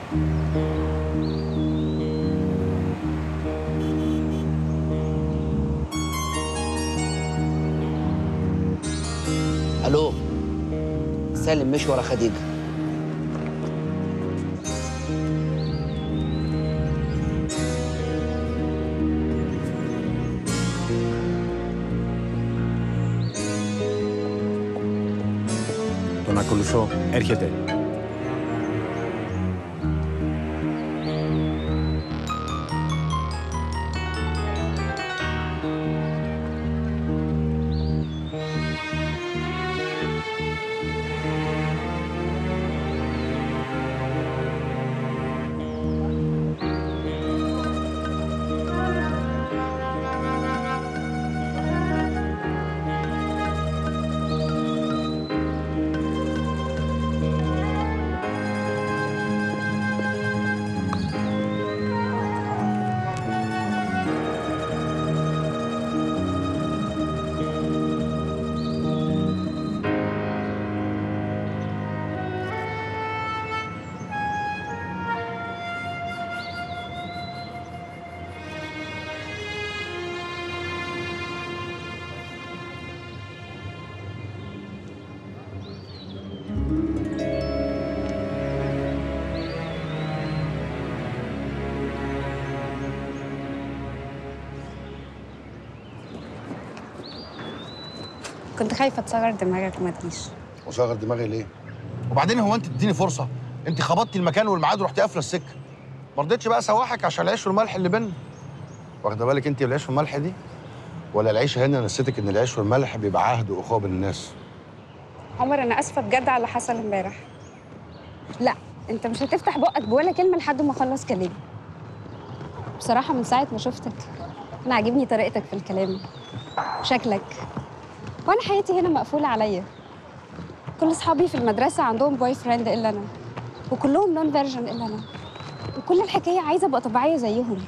الو، سالم مشي ورا خديجه. Τον ακολουθώ. Έρχεται. كنت خايفة تصغر دماغك وما تجيش. وصغر دماغي ليه؟ وبعدين هو انت تديني فرصة؟ انت خبطتي المكان والميعاد ورحتي قافلة السكة. ما رضيتش بقى اسوحك عشان العيش والملح اللي بينا. واخدة بالك انت والعيش والملح دي؟ ولا العيشة هنا نسيتك ان العيش والملح بيبقى عهد واخوة بين الناس؟ عمر أنا آسفة بجد على اللي حصل امبارح. لا، أنت مش هتفتح بقك بولا كلمة لحد ما أخلص كلامي. بصراحة من ساعة ما شفتك أنا عاجبني طريقتك في الكلام، شكلك، وأنا حياتي هنا مقفولة عليا. كل أصحابي في المدرسة عندهم بوي فريند إلا أنا، وكلهم نون فيرجن إلا أنا، وكل الحكاية عايزة أبقى طبيعية زيهم.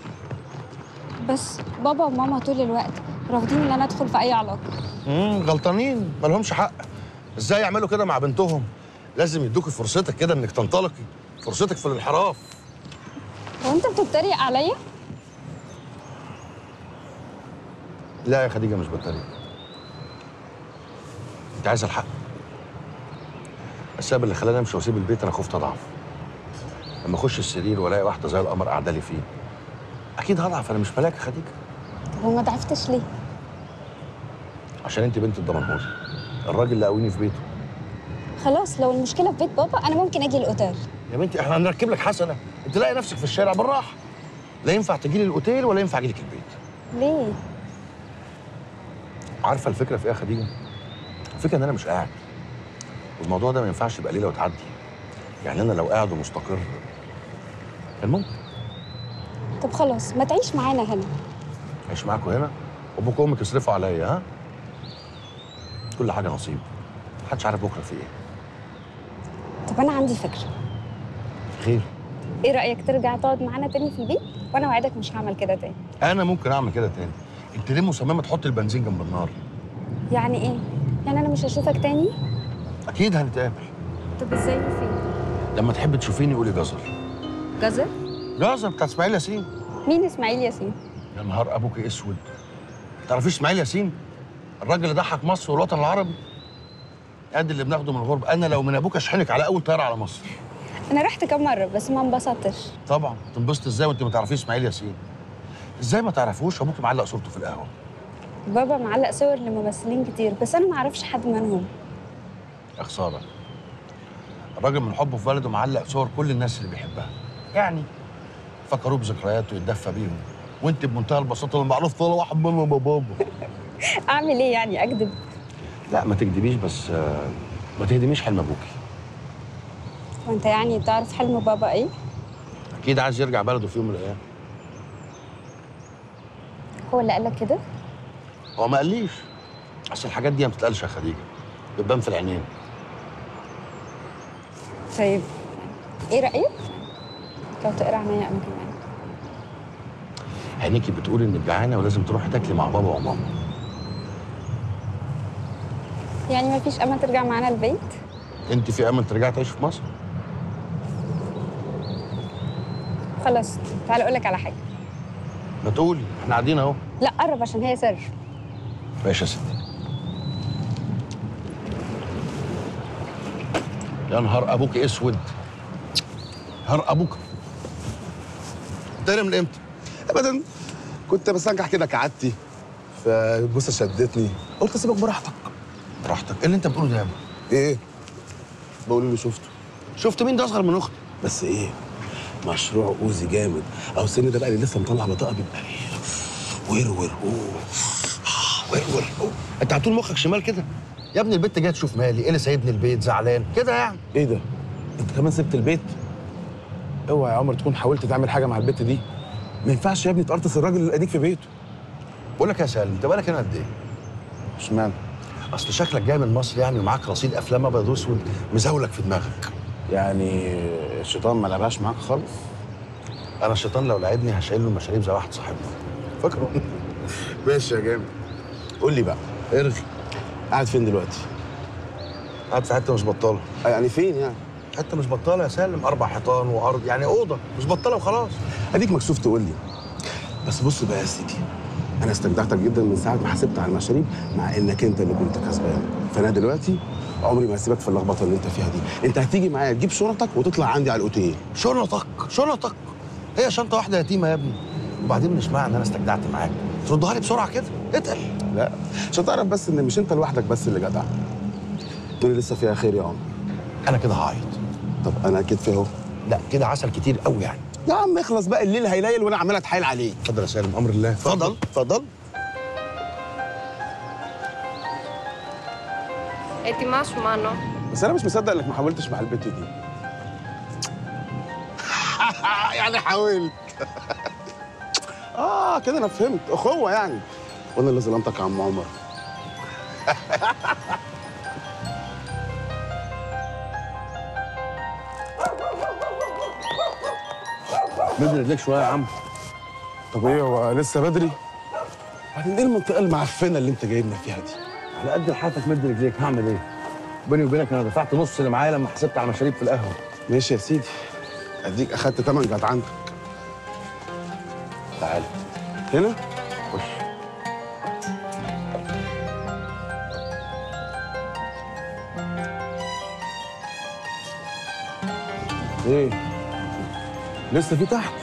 بس بابا وماما طول الوقت رافضين إن أنا أدخل في أي علاقة. غلطانين، مالهمش حق. ازاي يعملوا كده مع بنتهم؟ لازم يدوكي فرصتك كده انك تنطلقي، فرصتك في الانحراف. هو أنت بتتريق عليا؟ لا يا خديجة مش بتريق. انت عايزة الحق. السبب اللي خلاني امشي واسيب البيت انا خفت اضعف. لما اخش السرير والاقي واحدة زي القمر قاعدة لي فيه، اكيد هضعف، انا مش ملاك يا خديجة. طب وما ضعفتش ليه؟ عشان انت بنت الدمنهوري، الراجل اللي قاويني في بيته. خلاص لو المشكلة في بيت بابا أنا ممكن أجي الأوتيل. يا بنتي احنا هنركب لك حسنة، انت لاقي نفسك في الشارع بالراحة. لا ينفع تجي لي الاوتيل ولا ينفع اجي لك البيت. ليه؟ عارفة الفكرة في ايه يا خديجة؟ الفكرة ان انا مش قاعد. والموضوع ده ما ينفعش يبقى ليلة وتعدي. يعني انا لو قاعد ومستقر كان ممكن. طب خلاص ما تعيش معانا هنا. عيش معاكوا هنا وابوك وامك يصرفوا عليا، ها؟ كل حاجة نصيب، محدش عارف بكرة في ايه. طب أنا عندي فكرة. خير؟ إيه رأيك ترجع تقعد معانا تاني في البيت؟ وأنا وعدك مش هعمل كده تاني. انا ممكن اعمل كده تاني. انت ليه مصممة تحط البنزين جنب النار؟ يعني إيه؟ يعني أنا مش هشوفك تاني؟ اكيد هنتقابل. طب إزاي وفين؟ لما تحب تشوفيني قولي جزر. جزر؟ جزر بتاع اسماعيل ياسين. مين إسماعيل ياسين؟ يا نهار ابوك اسود. تعرفيش اسماعيل ياسين؟ الراجل اللي ضحك مصر والوطن العربي. قد اللي بناخده من الغربة. انا لو من ابوك اشحنك على اول طيارة على مصر. أنا رحت كام مرة بس ما انبسطتش. طبعا تنبسط ازاي وانت ما تعرفيش اسماعيل ياسين؟ ازاي ما تعرفوش؟ ابوك معلق صورته في القهوة. بابا معلق صور لممثلين كتير بس أنا ما أعرفش حد منهم. يا خسارة. الراجل من حبه في بلده معلق صور كل الناس اللي بيحبها. يعني فكروه بذكرياته يتدفى بيهم. وانت بمنتهى البساطة المعروف طول واحد منهم بابا. أعمل إيه يعني أكذب؟ لا ما تكدبيش بس ما تهدميش حلم ابوكي. وأنت يعني تعرف حلم بابا إيه؟ اكيد عايز يرجع بلده في يوم من الايام. هو اللي قالك كده؟ هو ما قاليش. اصل الحاجات دي ما بتتقالش يا خديجه، بتبان في العينين. طيب إيه رأيك؟ لو تقرا عينيا أنا كمان. عينيكي بتقول انك جعانه ولازم تروحي تاكلي مع بابا وماما. يعني ما فيش أمل ترجع معانا البيت؟ انت في امل ترجعي تعيشي في مصر؟ خلاص تعالى اقول لك على حاجه. ما تقولي، احنا قاعدين اهو. لا قرب عشان هي سر. ماشي يا ستي. يا نهار ابوك اسود. نهار ابوك. تاني من امتى؟ ابدا، كنت بسنجح كده كعادتي، فالبوسه شدتني، قلت اسيبك براحتك. براحتك؟ ايه اللي انت بتقوله ده يا ابني؟ ايه؟ بقول اللي شفته. شفت مين؟ ده اصغر من اختي. بس ايه؟ مشروع اوزي جامد، او السن ده بقى اللي لسه مطلع بطاقه بيبقى ايه؟ ورور ورور. انت على طول مخك شمال كده. يا ابني البت جايه تشوف مالي، ايه اللي سايبني البيت زعلان كده يعني. ايه ده؟ انت كمان سبت البيت؟ اوعى يا عمر تكون حاولت تعمل حاجه مع البت دي. ما ينفعش يا ابني تقرطس الراجل اللي اديك في بيته. بقول لك يا سالم، انت بالك هنا قد ايه؟ اشمعنى؟ اصل شكلك جاي من مصر يعني، ومعاك رصيد افلام ابيض واسود مزاولك في دماغك. يعني الشيطان ما لعبهاش معاك خالص؟ انا الشيطان لو لعبني هشيل له المشاريب زي واحد صاحبنا. فاكره؟ ماشي يا جامد. قول لي بقى، ارغي. قاعد فين دلوقتي؟ قاعد في حته مش بطاله. يعني فين يعني؟ حته مش بطاله يا سالم، 4 حيطان وارض، يعني اوضه مش بطاله وخلاص. اديك مكسوف تقول لي. بس بص بقى يا سيدي، انا استمتعتك جدا من ساعه ما حسبت على المشاريب، مع انك انت اللي كنت كسبان. فانا دلوقتي عمري ما هسيبك في اللخبطه اللي انت فيها دي. انت هتيجي معايا تجيب شنطك وتطلع عندي على الاوتيل. شنطك هي شنطه واحده يتيمه يا ابني. وبعدين مش معنى ان انا استجدعت معاك تردها لي بسرعه كده. اتقل. لا، عشان تعرف بس ان مش انت لوحدك بس اللي جدع. الدنيا لسه فيها خير يا عمر. انا كده هعيط. طب انا اكيد فيه اهو. لا كده عسل كتير قوي يعني. يا عم اخلص بقى، الليل هيليل وانا عمال اتحايل عليك. اتفضل يا سالم، امر الله. اتفضل اتفضل. Ti masz, mano. بس انا مش مصدق انك ما حاولتش مع البت دي. يعني حاولت. كده انا فهمت، اخوه يعني. وانا اللي ظلمتك يا عم عمر. مد رجليك شويه يا عم. طب ايه، هو لسه بدري؟ بعدين ايه المنطقه المعفنه اللي انت جايبنا فيها دي؟ على قد لحافك مد رجليك، هعمل ايه؟ بيني وبينك انا دفعت نص اللي معايا لما حسبت على المشاريب في القهوه. ماشي يا سيدي، اديك اخدت تمن جدعنتك. تعالى هنا؟ خش. ايه؟ لسه في تحت؟